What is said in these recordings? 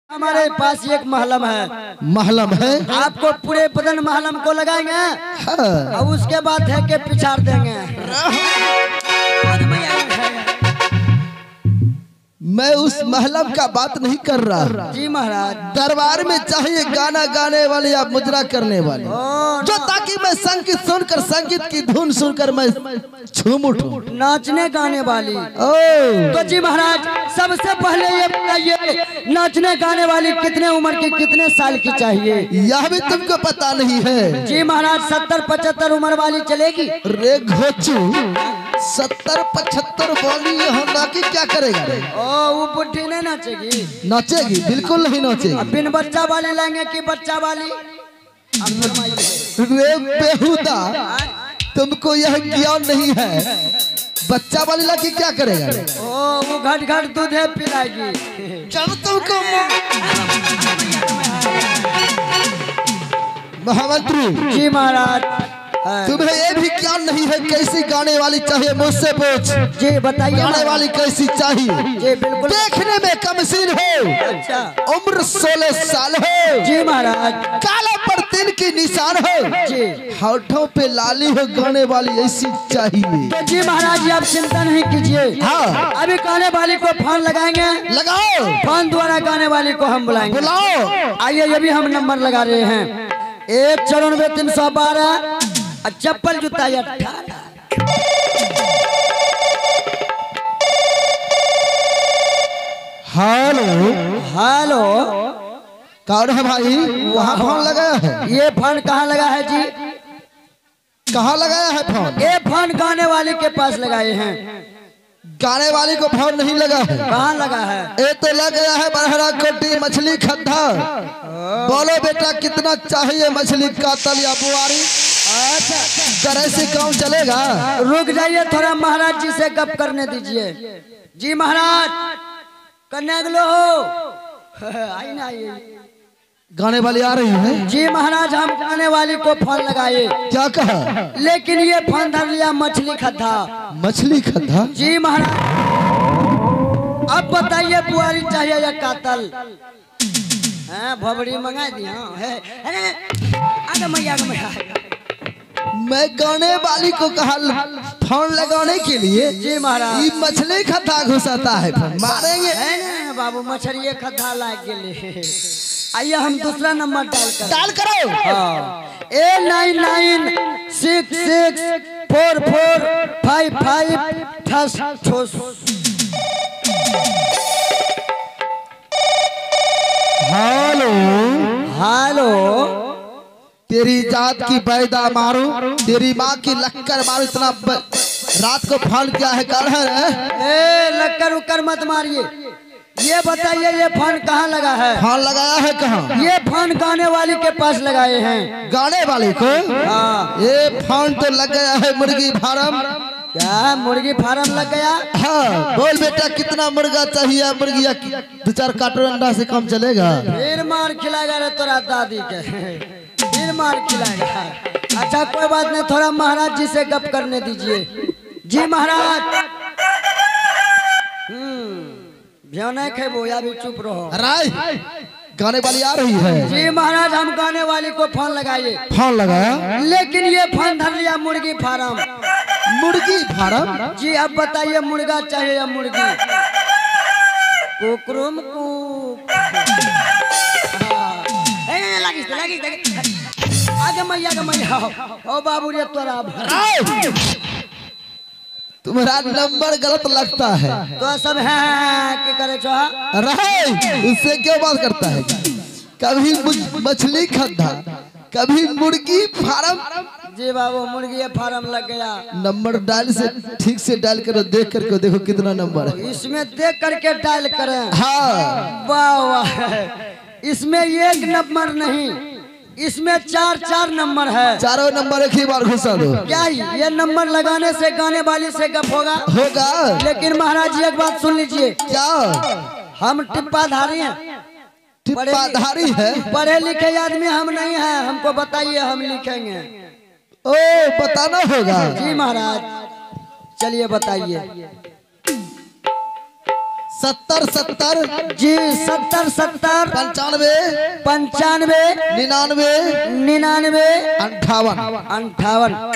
हमारे पास एक महलम है। महलम है। आपको पूरे बदन महलम को लगाएंगे। हाँ। और उसके बाद है के पिछाड़ देंगे। मैं उस महलम का बात नहीं कर रहा। जी महाराज। दरबार में चाहिए गाना गाने वाले या मुजरा करने वाले, जो ताकि मैं संगीत सुनकर, संगीत की धुन सुनकर मैं झूम उठूं। नाचने गाने वाली। ओ तो जी महाराज, सबसे पहले ये बताइए, नाचने गाने वाली कितने उम्र की, कितने साल की चाहिए? यह भी तुमको पता नहीं है? जी महाराज, 70-75 उम्र वाली चलेगी? रे घोचू, 70-75 वाली यहाँ की क्या करेगा? वो बुढ़ी नहीं नाचेगी? नाचेगी, बिल्कुल नहीं नाचेगी। बिन बच्चा वाली लेंगे कि बच्चा वाली? रे बेहुदा, तुमको यह ज्ञान नहीं है। बच्चा वाली लड़की क्या करेगा? वो घट घट दूध पिलाएगी। चल तुमको महामंत्री। जी महाराज। तुम्हें ये भी ज्ञान नहीं है कैसी गाने वाली चाहिए? मुझसे पूछ। जी बताइए। गाने वाली कैसी चाहिए? जी बिल्कुल। देखने में कमसीन हो, अच्छा। उम्र 16 साल हो। जी महाराज। काला पर तिल की निशान हो। जी। होठों पे लाली हो, गाने वाली ऐसी चाहिए। तो जी महाराज, आप चिंता नहीं कीजिए। हाँ। अभी गाने वाली को फोन लगाएंगे। लगाओ। फोन द्वारा गाने वाली को हम बुलाएंगे। बुलाओ। आइए, ये भी हम नंबर लगा रहे हैं। 194-312 और चप्पल जूता 18। हेलो हेलो, कौन है भाई? वहाँ फोन लगाया है? ये फोन कहाँ लगा है जी? कहाँ लगाया है फोन? ये फोन गाने वाले के पास लगाए हैं। गाने वाली को फोन नहीं लगा है। कहाँ लगा है? ये तो लग गया है बरहरा कोटी मछली खद्दा। बोलो बेटा, कितना चाहिए मछली कातल या बुआरी? अच्छा, तरह से काम चलेगा? रुक जाइए, थोड़ा महाराज जी से गप करने दीजिए। जी महाराज, करने दो हो। आई ना आइए। गाने वाली आ रही है? जी महाराज, हम गाने वाली को फोन लगाए। क्या कहा? लेकिन ये फोन धर लिया मछली खद्दा। मछली खद्दा? जी महाराज। अब बताइए, बुआरी चाहिए या कातल? भबड़ी मंगा दी। मैं गाने वाली को कहा फोन लगाने के लिए। जी महाराज। ये मछली खद्दा घुसाता है, मारेंगे। बाबू, मछली खद्दा लाग गए। आइए, हम दूसरा नंबर डायल करो। हाँ। 8996644555। Hello hello. तेरी जात की बैदा मारो, तेरी माँ की लक्कर मारो। इतना रात को फोन क्या है? कर है लक्कर उक्कर मत मारिए। ये बताइए, ये फोन कहाँ लगा है? फोन लगाया है कहाँ? ये फोन गाने वाली के पास लगाए हैं। गाने वाले को? हाँ। ये फोन तो लग गया है मुर्गी फार्म। क्या मुर्गी फार्म लग गया? हाँ। बोल बेटा, कितना मुर्गा चाहिए? मुर्गिया 2-4 कार्टून अंडा से कम चलेगा? फिर मार खिलाएगा रे तोरा दादी के। फिर मार खिलाएगा। अच्छा, कोई बात नहीं, थोड़ा महाराज जी से गप करने दीजिए। जी महाराज। नहीं खेबो या भी चुप रहो। राय, गाने वाली आ रही है। जी महाराज, हम गाने वाली को फोन लगाए। फोन लगाया, लेकिन ये फोन धर लिया मुर्गी फार्म। मुर्गी फार्म? जी। अब बताइए, मुर्गा चाहिए या मुर्गी? कुकरुम कुक। आगे मैया ओ बाबू रे तोरा। तुम्हारा नंबर गलत लगता है। तो सब है कि करे छो? रहे उससे क्यों बात करता है? कभी मछली खद्दा, कभी मुर्गी फार्म। जी बाबू, मुर्गी फार्म लग गया। नंबर डायल से ठीक से डायल करो, देख करके देखो कितना नंबर है। इसमें देख करके डायल करें? हाँ। वाह वाह। इसमें एक नंबर नहीं, इसमें 4 नंबर है। चारों नंबर एक ही बार घुसा दो। क्या ये नंबर लगाने से गाने वाली से गप होगा? होगा। लेकिन महाराज जी, एक बात सुन लीजिए। क्या? हम टिप्पाधारी हैं। टिप्पाधारी है? पढ़े लिखे आदमी हम नहीं हैं। हमको बताइए, हम लिखेंगे। ओ, बताना होगा। जी महाराज। चलिए बताइए। 70 70 जी 70 70 95 95 99 99 58 58।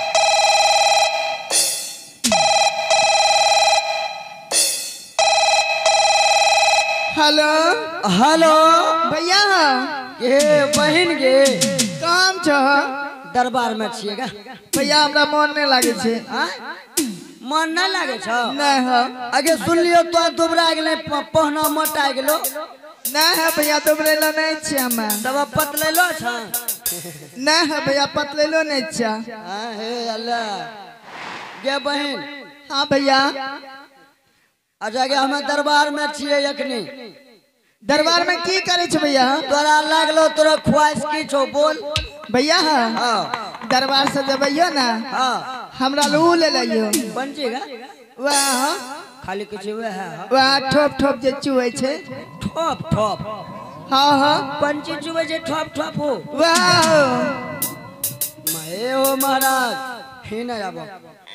हेलो हेलो भैया ये बहन गे काम छ दरबार में छिएगा भैया हमरा मन नहीं लागे छे। मन नहीं लागे छ नहीं है आगे सुन लियो तो दुबरा गेले पहना मोटा गेलो नहीं है भैया दुबरे लो नहीं छे हमें तब पतले लो छ नहीं है भैया पतले लो नहीं छे। हां हे अल्लाह गे बहन। हाँ भैया अच्छा गे हमें दरबार में छिए अखनी दरबार में की करे छे भैया? तोरा लागलो तोरा ख्वाहिश की छो बोल भैया हां दरबार से जबइयो ना हां हमरा लू ले लियो बन जेगा वाह खाली कुछ हुआ है वाह ठोप ठोप जे चुए छे ठोप ठोप हाँ हाँ पंची चुबे जे ठोप ठोप हो वाह मैं हो महाराज ही न आबो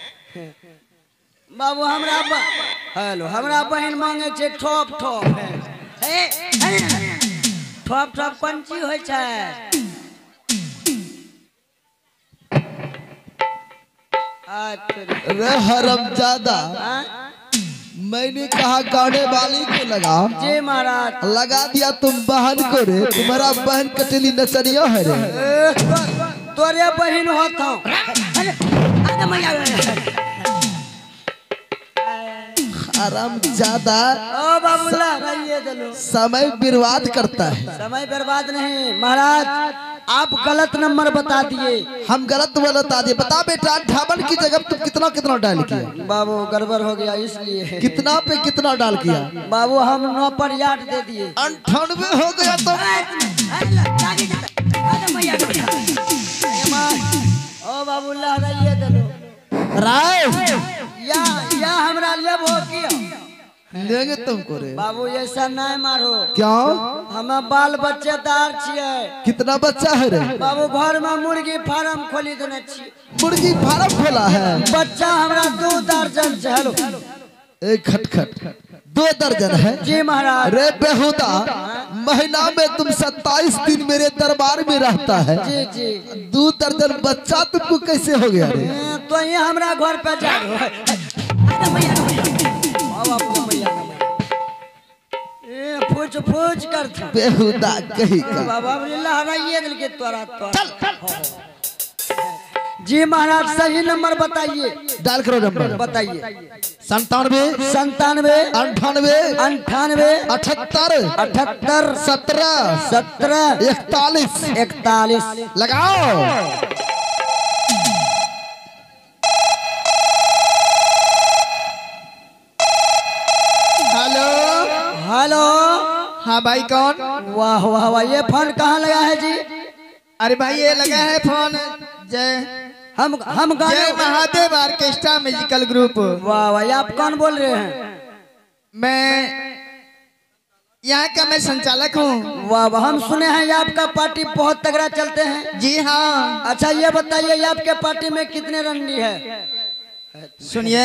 बाबू हमरा हेलो हमरा बहन मांगे छे ठोप ठोप ठोप ठोप पंची होय छै। रे हरामजादा मैंने कहा गाने वाली को लगा जी महाराज लगा दिया तुम बहन को रे तुम्हारा बहन कटली नचनिया है रे तोरे बहन होता हरामजादा ओ बाबूला रहिए दलो समय बर्बाद करता है। समय बर्बाद नहीं महाराज आप गलत नंबर बता दिए। हम गलत बता दिए बता बेटा 58 की जगह तुम कितना कितना डाल किया? बाबू गड़बड़ हो गया इसलिए कितना पे कितना डाल किया? बाबू हम 9 पर याद दे दिए 98 हो गया तो ओ बाबू लहराइए दलो राय या हमरा लेबो किया लेंगे तुमको रे बाबू ऐसा नहीं मारो क्यों? हम बाल बच्चेदार छिए। कितना बच्चा है रे? बाबू घर में मुर्गी फार्म खोली देने छिए। मुर्गी फार्म खोला है? बच्चा हमरा 2 दर्जन छै। हेलो एक खटखट 2 दर्जन है? जी महाराज। रे बेहुदा महीना में तुम 27 दिन मेरे दरबार में रहता है जी जी 2 दर्जन बच्चा तुमको कैसे हो गया रे? तो ये हमरा घर पे जा फूच फूच कर बेहुदा कहीं का बाबा लहराइए दिल के तोरा जी महाराज सही नंबर बताइए। डाल करो नंबर बताइए 97 97 98 98 78 78 17 17 41 41 लगाओ। हेलो हेलो हाँ भाई कौन? वाह वाह वाह ये फोन कहाँ लगा है जी? अरे भाई ये लगा है फोन जय हम गाने जय महादेव ऑर्केस्ट्रा म्यूजिकल ग्रुप। वाह वाह आप कौन बोल रहे हैं? मैं यहाँ का मैं संचालक हूँ। वाह वाह हम सुने हैं ये आपका पार्टी बहुत तगड़ा चलते हैं। जी हाँ अच्छा ये बताइए ये आपके पार्टी में कितने रंडी है? सुनिए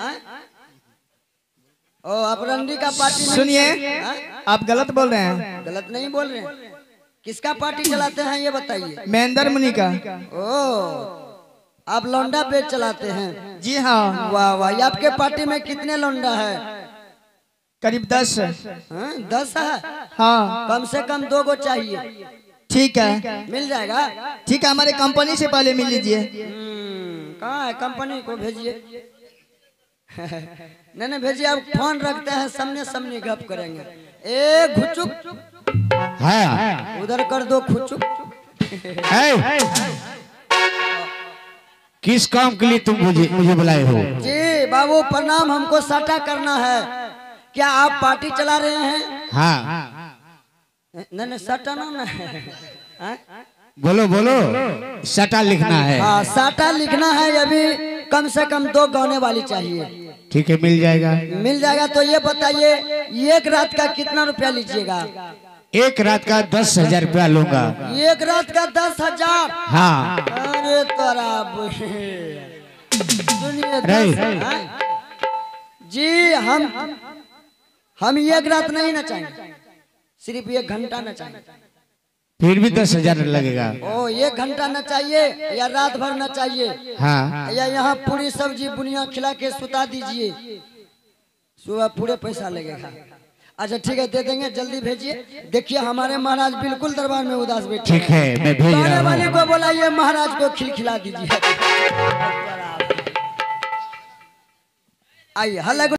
ओ आप रंडी का पार्टी नहीं- सुनिए हाँ? आप गलत बोल रहे हैं। गलत नहीं बोल रहे हैं। किसका पार्टी चलाते हैं ये बताइए। महेंद्र मुनि का। ओ आप लौंडा पेज चलाते हैं? जी हाँ वाह वाह ये आपके पार्टी में कितने लौंडा है? करीब 10। हाँ, 10 है। हाँ कम से कम 2 गो चाहिए। ठीक है मिल जाएगा? ठीक है हमारे कंपनी से पहले मिल लीजिए। कहाँ है कंपनी को भेजिए। नहीं भेजिए आप फोन रखते हैं सामने सामने गप करेंगे। ए घुचुक है उधर कर दो खुचुक। किस काम के लिए तुम मुझे बुलाए हो? जी बाबू प्रणाम हमको साटा करना है। क्या आप पार्टी चला रहे हैं? हाँ नहीं साटा ना है। बोलो बोलो सटा लिखना है। हाँ साटा लिखना है। अभी कम से कम 2 गाने वाली चाहिए। ठीक है मिल जाएगा। मिल जाएगा। तो ये बताइए एक रात का कितना रुपया लीजिएगा? एक रात का 10,000 रुपया लूंगा। एक रात का 10,000? हाँ अरे तोरा सुनिए नहीं। 10, हाँ? जी हम एक रात नहीं नचाएंगे, सिर्फ 1 घंटा नचाएंगे। फिर भी 10,000 लगेगा। ओ 1 घंटा नचाइए या रात भर नचाइए, हाँ या यहाँ पूरी सब्जी बुनिया खिला के सुता दीजिए, सुबह पूरे पैसा लगेगा। अच्छा ठीक है, दे देंगे, जल्दी भेजिए। देखिए हमारे महाराज बिल्कुल दरबार में उदास बैठे। ठीक है, मैं भेज गाने रहा वाले हूँ। को बोलाइए, महाराज को खिलखिला दीजिए। आइए हल्ला